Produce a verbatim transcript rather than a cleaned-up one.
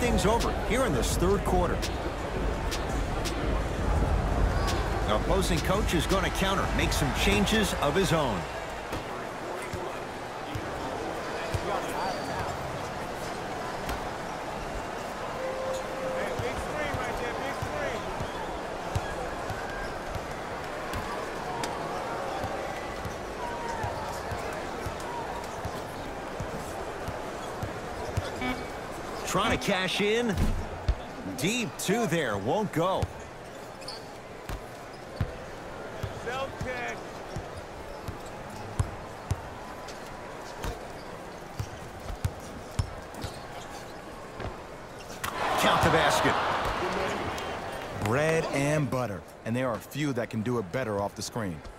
things over here in this third quarter. The opposing coach is going to counter, make some changes of his own. Trying to cash in. Deep two there. Won't go. Count the basket. Bread and butter. And there are few that can do it better off the screen.